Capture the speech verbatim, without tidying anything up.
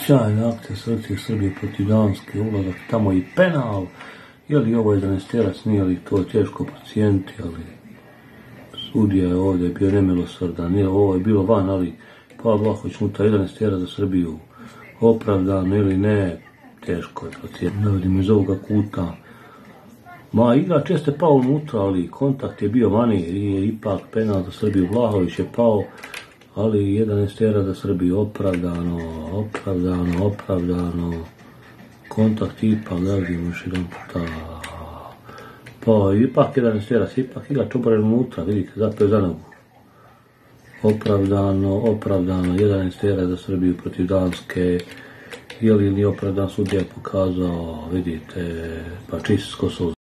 Sjajna akcija selekcije Srbije protiv Danske, ulazak tamo i penal. Je li ovo jedanaesterac, nije li to teško procijeniti, ali sudija je ovdje bio nemilosrdan, nije ovo je bilo van, ali pa Vlahović mu ta jedanaesterac za Srbiju opravdano ili ne, teško je procijeniti. Ne vidimo iz ovoga kuta. Ma igrač jeste pao unutra, ali kontakt je bio mani i je ipak penal za Srbiju. Vlahović je pao, ali jedanaesterac za Srbiju opravdano, opravdano, opravdano. Kontakt ipak, da vidimo još jedan puta. Pa ipak jedanaesterac, ipak igrač oboren unutra, vidite, zato je za nogu. Opravdano, opravdano, jedanaesterac za Srbiju protiv Danske. Je li nije opravdan, sudija je pokazao, vidite, pa čisto suze.